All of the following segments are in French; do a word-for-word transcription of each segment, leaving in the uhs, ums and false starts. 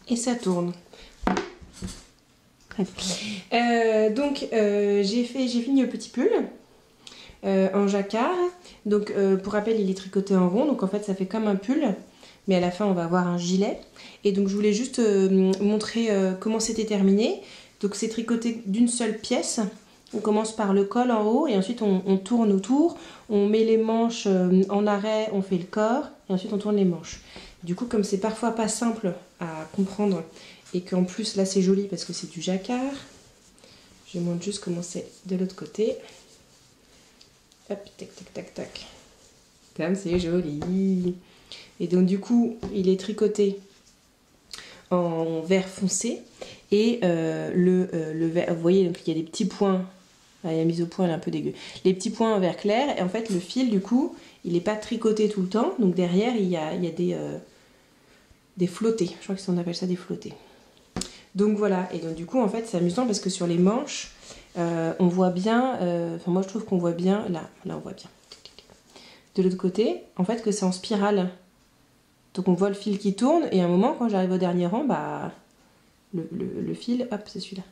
et ça tourne. Euh, donc euh, j'ai fait, j'ai fini le petit pull euh, en jacquard. Donc euh, pour rappel, il est tricoté en rond, donc en fait ça fait comme un pull, mais à la fin on va avoir un gilet. Et donc je voulais juste euh, montrer euh, comment c'était terminé. Donc c'est tricoté d'une seule pièce. On commence par le col en haut et ensuite on, on tourne autour, on met les manches euh, en arrêt, on fait le corps et ensuite on tourne les manches. Du coup, comme c'est parfois pas simple à comprendre et qu'en plus là c'est joli parce que c'est du jacquard, je vous montre juste comment c'est de l'autre côté. Hop, tac tac tac tac. Comme c'est joli. Et donc du coup, il est tricoté en vert foncé et euh, le, euh, le vert, vous voyez, donc il y a des petits points. Ah, la mise au point elle est un peu dégueu. Les petits points en vert clair et en fait le fil du coup il n'est pas tricoté tout le temps, donc derrière il y a, il y a des, euh, des flottés, je crois qu'on appelle ça des flottés. Donc voilà, et donc du coup en fait c'est amusant parce que sur les manches euh, on voit bien, euh, enfin moi je trouve qu'on voit bien, là, là on voit bien. De l'autre côté en fait que c'est en spirale, donc on voit le fil qui tourne et à un moment quand j'arrive au dernier rang, bah le, le, le fil, hop c'est celui-là.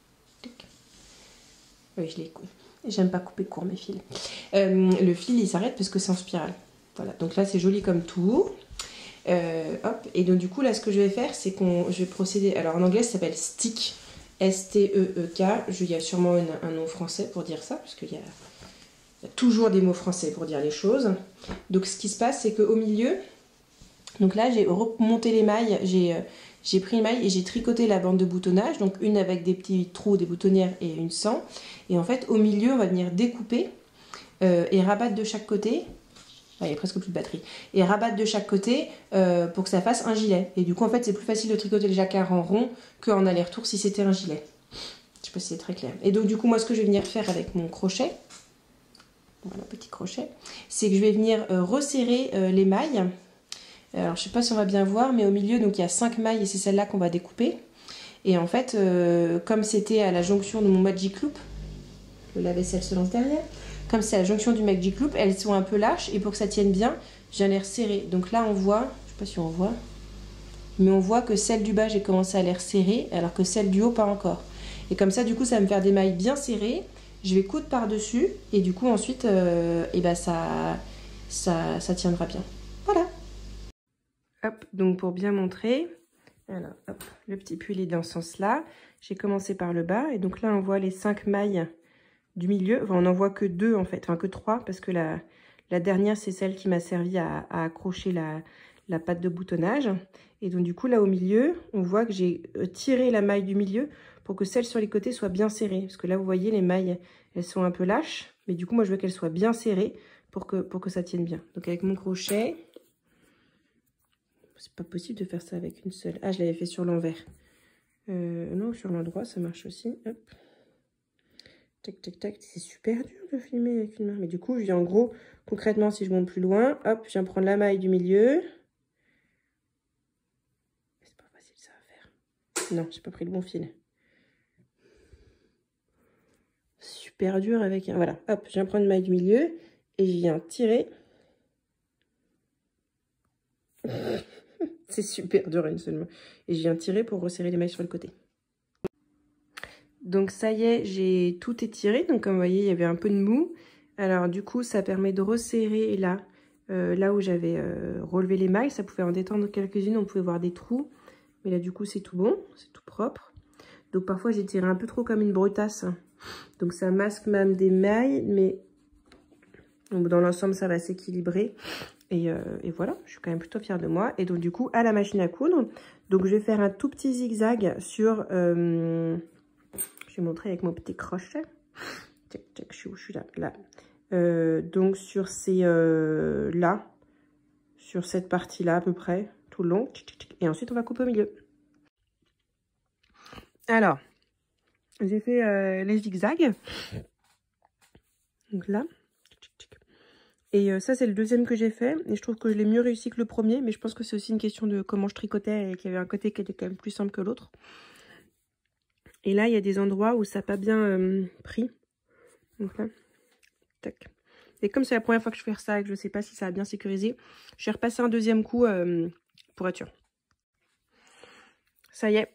Oui, je l'ai coupé. J'aime pas couper court mes fils. Euh, le fil, il s'arrête parce que c'est en spirale. Voilà, donc là, c'est joli comme tout. Euh, hop, et donc du coup, là, ce que je vais faire, c'est qu'on, je vais procéder... Alors, en anglais, ça s'appelle stick. S T E E K. Il y a sûrement une, un nom français pour dire ça, parce qu'il y a, il y a toujours des mots français pour dire les choses. Donc, ce qui se passe, c'est qu'au milieu... Donc là, j'ai remonté les mailles, j'ai... J'ai pris une maille et j'ai tricoté la bande de boutonnage, donc une avec des petits trous, des boutonnières et une sans. Et en fait, au milieu, on va venir découper euh, et rabattre de chaque côté. Ah, il y a presque plus de batterie. Et rabattre de chaque côté euh, pour que ça fasse un gilet. Et du coup, en fait, c'est plus facile de tricoter le jacquard en rond qu'en aller-retour si c'était un gilet. Je sais pas si c'est très clair. Et donc, du coup, moi, ce que je vais venir faire avec mon crochet, voilà, petit crochet, c'est que je vais venir euh, resserrer euh, les mailles. Alors, je ne sais pas si on va bien voir, mais au milieu, donc il y a cinq mailles et c'est celle-là qu'on va découper. Et en fait, euh, comme c'était à la jonction de mon Magic Loop, le lave-vaisselle se lance derrière, comme c'est à la jonction du Magic Loop, elles sont un peu lâches et pour que ça tienne bien, je viens les resserrer. Donc là, on voit, je ne sais pas si on voit, mais on voit que celle du bas, j'ai commencé à les resserrer, alors que celle du haut, pas encore. Et comme ça, du coup, ça va me faire des mailles bien serrées. Je vais coudre par-dessus et du coup, ensuite, euh, et ben ça, ça, ça tiendra bien. Voilà. Hop, donc pour bien montrer, alors, hop, le petit pull est dans ce sens-là. J'ai commencé par le bas et donc là on voit les cinq mailles du milieu. Enfin, on n'en voit que deux en fait, enfin que trois parce que la, la dernière c'est celle qui m'a servi à, à accrocher la, la patte de boutonnage. Et donc du coup là au milieu, on voit que j'ai tiré la maille du milieu pour que celle sur les côtés soit bien serrée. Parce que là vous voyez les mailles, elles sont un peu lâches, mais du coup moi je veux qu'elles soient bien serrées pour que, pour que ça tienne bien. Donc avec mon crochet... C'est pas possible de faire ça avec une seule. Ah, je l'avais fait sur l'envers. Euh, non, sur l'endroit, ça marche aussi. Hop. Tac, tac, tac. C'est super dur de filmer avec une main. Mais du coup, je viens en gros, concrètement, si je monte plus loin, hop, je viens prendre la maille du milieu. C'est pas facile, ça à faire. Non, j'ai pas pris le bon fil. Super dur avec un... Voilà, hop, je viens prendre une maille du milieu et je viens tirer. C'est super dur une seule main. Et je viens tirer pour resserrer les mailles sur le côté. Donc ça y est, j'ai tout étiré. Donc comme vous voyez, il y avait un peu de mou. Alors du coup, ça permet de resserrer là, euh, là où j'avais euh, relevé les mailles. Ça pouvait en détendre quelques-unes, on pouvait voir des trous. Mais là du coup, c'est tout bon, c'est tout propre. Donc parfois, j'ai tiré un peu trop comme une brutasse. Donc ça masque même des mailles, mais donc, dans l'ensemble, ça va s'équilibrer. Et, euh, et voilà, je suis quand même plutôt fière de moi. Et donc du coup, à la machine à coudre, donc je vais faire un tout petit zigzag sur... Euh, je vais montrer avec mon petit crochet. Tac, tac, je suis où? Je suis là. Là. Euh, donc sur ces... Euh, là. Sur cette partie-là à peu près, tout le long. Et ensuite, on va couper au milieu. Alors, j'ai fait euh, les zigzags. Donc là. Et euh, ça, c'est le deuxième que j'ai fait. Et je trouve que je l'ai mieux réussi que le premier. Mais je pense que c'est aussi une question de comment je tricotais et qu'il y avait un côté qui était quand même plus simple que l'autre. Et là, il y a des endroits où ça n'a pas bien euh, pris. Donc là, tac. Et comme c'est la première fois que je fais ça et que je ne sais pas si ça a bien sécurisé, je vais repasser un deuxième coup euh, pour être sûr. Ça y est.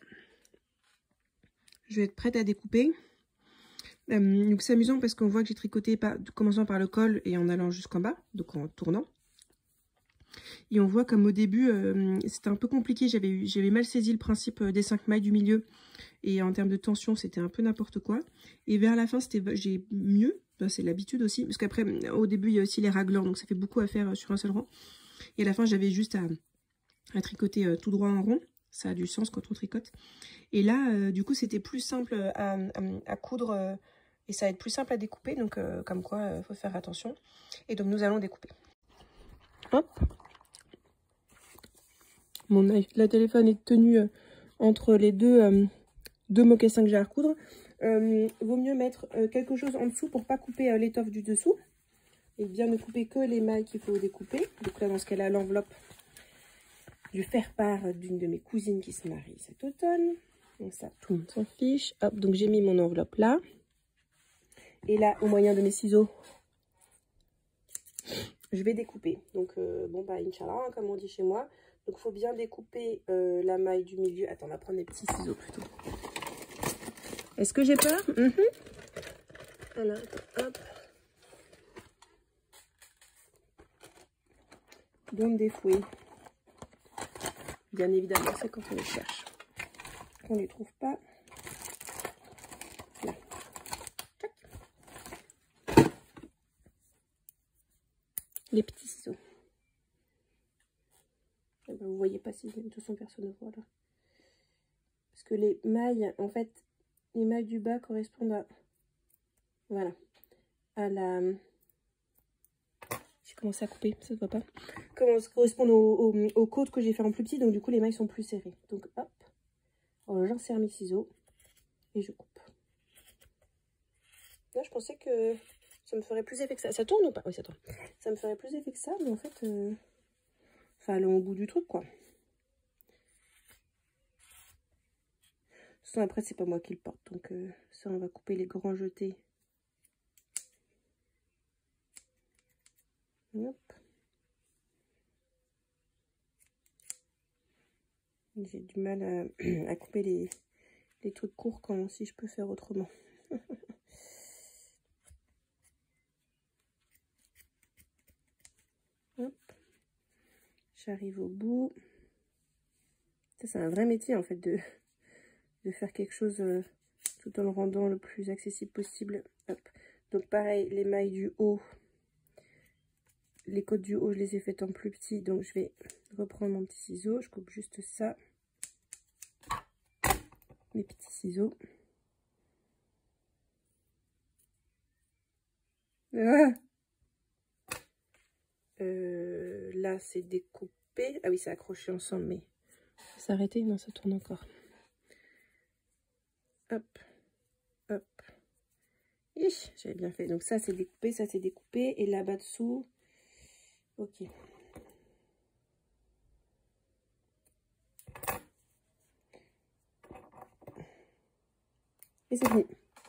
Je vais être prête à découper. Euh, donc c'est amusant parce qu'on voit que j'ai tricoté par, commençant par le col et en allant jusqu'en bas, donc en tournant. Et on voit comme au début, euh, c'était un peu compliqué. J'avais j'avais mal saisi le principe des cinq mailles du milieu. Et en termes de tension, c'était un peu n'importe quoi. Et vers la fin, c'était j'ai mieux. C'est l'habitude aussi. Parce qu'après, au début, il y a aussi les raglans. Donc ça fait beaucoup à faire sur un seul rang. Et à la fin, j'avais juste à, à tricoter euh, tout droit en rond. Ça a du sens quand on tricote. Et là, euh, du coup, c'était plus simple à, à, à coudre. Euh, et ça va être plus simple à découper. Donc, euh, comme quoi, il euh, faut faire attention. Et donc, nous allons découper. Hop. Mon la téléphone est tenue euh, entre les deux, euh, deux mocassins que j'ai à recoudre. Euh, vaut mieux mettre euh, quelque chose en dessous pour pas couper euh, l'étoffe du dessous. Et bien ne couper que les mailles qu'il faut découper. Donc là, dans ce cas-là, l'enveloppe du faire-part d'une de mes cousines qui se marie cet automne. Donc ça, tout le monde s'en fiche. Hop, donc j'ai mis mon enveloppe là. Et là, au moyen de mes ciseaux, je vais découper. Donc, euh, bon, bah, Inch'Allah, hein, comme on dit chez moi. Donc, il faut bien découper euh, la maille du milieu. Attends, on va prendre les petits ciseaux plutôt. Est-ce que j'ai peur? mm-hmm. Alors, attends, hop. Donc, des fouets. Bien évidemment, c'est quand on les cherche qu'on ne les trouve pas. Là. Les petits ciseaux. Eh ben, vous voyez pas si de toute façon personne ne voit là. Parce que les mailles, en fait, les mailles du bas correspondent à, voilà, à la, j'ai commencé à couper, ça se voit pas, comment correspondent aux, aux, aux côtes que j'ai fait en plus petit, donc du coup les mailles sont plus serrées. Donc hop, j'insère mes ciseaux et je coupe. Là je pensais que ça me ferait plus effet que ça. Ça tourne ou pas? Oui, ça tourne. Ça me ferait plus effet que ça, mais en fait, euh, ça allait au bout du truc quoi. Sinon après c'est pas moi qui le porte, donc euh, ça on va couper les grands jetés. Hop. J'ai du mal à, à couper les, les trucs courts quand si je peux faire autrement. Hop. J'arrive au bout. Ça c'est un vrai métier en fait de, de faire quelque chose euh, tout en le rendant le plus accessible possible. Hop. Donc pareil, les mailles du haut, les côtes du haut je les ai faites en plus petit, donc je vais reprendre mon petit ciseau, je coupe juste ça, mes petits ciseaux. Ah euh, là c'est découpé, ah oui c'est accroché ensemble, mais ça s'est arrêté, non ça tourne encore. Hop, hop. J'avais bien fait. Donc ça c'est découpé, ça c'est découpé. Et là-bas dessous, ok. Et c'est fini.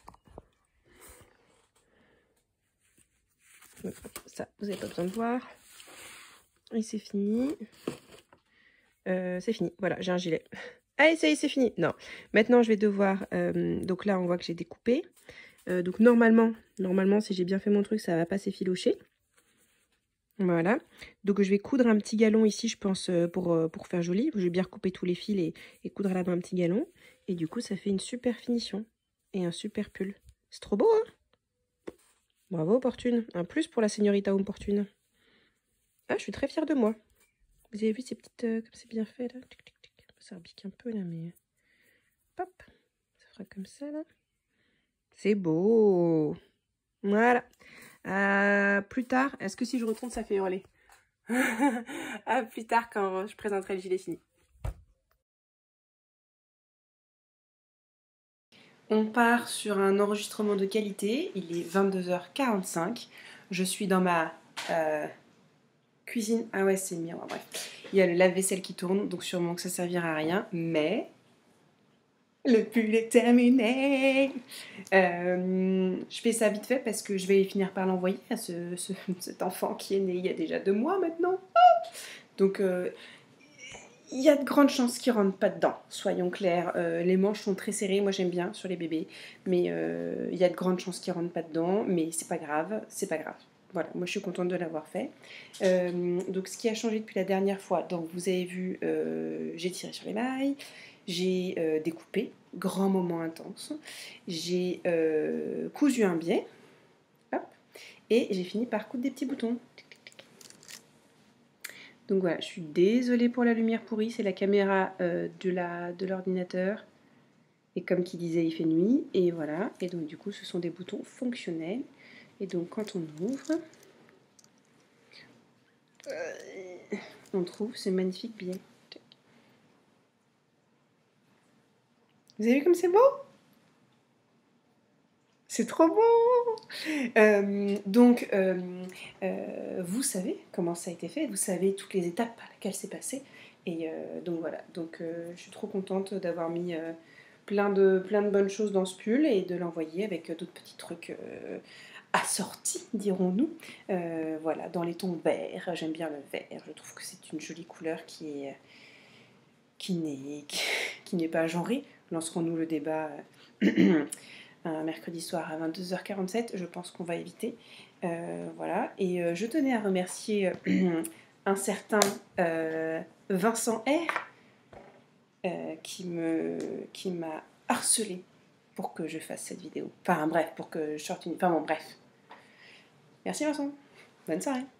Donc, ça, vous n'avez pas besoin de voir. Et c'est fini. Euh, c'est fini. Voilà, j'ai un gilet. Allez, ça y est, c'est fini. Non. Maintenant, je vais devoir... Euh, donc là, on voit que j'ai découpé. Euh, donc normalement, normalement, si j'ai bien fait mon truc, ça va pas s'effilocher. Voilà. Donc je vais coudre un petit galon ici, je pense, pour, pour faire joli. Je vais bien recouper tous les fils et, et coudre là-bas un petit galon. Et du coup, ça fait une super finition. Et un super pull. C'est trop beau, hein? Bravo, Opportune. Un plus pour la señorita Opportune. Ah, je suis très fière de moi. Vous avez vu ces petites... Euh, comme c'est bien fait, là. Tic, tic, tic. Ça repique un peu, là, mais... Hop. Ça fera comme ça, là. C'est beau. Voilà. Euh, plus tard, est-ce que si je retourne, ça fait hurler? À plus tard quand je présenterai le gilet fini. On part sur un enregistrement de qualité. Il est vingt-deux heures quarante-cinq. Je suis dans ma euh, cuisine. Ah ouais, c'est le miroir, bref. Il y a le lave-vaisselle qui tourne, donc sûrement que ça servira à rien. Mais... le pull est terminé. Euh, je fais ça vite fait parce que je vais finir par l'envoyer à ce, ce, cet enfant qui est né il y a déjà deux mois maintenant. Donc, euh, il y a de grandes chances qu'ils rentrent pas dedans, soyons clairs. Euh, les manches sont très serrées, moi j'aime bien sur les bébés, mais euh, il y a de grandes chances qu'ils rentrent pas dedans, mais c'est pas grave, c'est pas grave. Voilà, moi je suis contente de l'avoir fait. Euh, donc ce qui a changé depuis la dernière fois, donc vous avez vu, euh, j'ai tiré sur les mailles, j'ai euh, découpé, grand moment intense, j'ai euh, cousu un biais, hop, et j'ai fini par coudre des petits boutons. Donc voilà, je suis désolée pour la lumière pourrie, c'est la caméra euh, de l'ordinateur. Et comme qui disait, il fait nuit. Et voilà, et donc du coup, ce sont des boutons fonctionnels. Et donc quand on ouvre, euh, on trouve ce magnifique billet. Vous avez vu comme c'est beau? C'est trop beau! euh, Donc, euh, euh, vous savez comment ça a été fait, vous savez toutes les étapes par lesquelles c'est passé. Et euh, donc voilà, donc euh, je suis trop contente d'avoir mis euh, plein, de, plein de bonnes choses dans ce pull et de l'envoyer avec d'autres petits trucs euh, assortis, dirons-nous. Euh, voilà, dans les tons verts, j'aime bien le vert, je trouve que c'est une jolie couleur qui est, qui n'est, qui n'est pas genrée. Lorsqu'on ouvre le débat un mercredi soir à vingt-deux heures quarante-sept, je pense qu'on va éviter. Euh, voilà, et euh, je tenais à remercier euh, un certain euh, Vincent R euh, qui me qui m'a harcelé pour que je fasse cette vidéo. Enfin bref, pour que je sorte une... Enfin bon, bref. Merci Vincent, bonne soirée.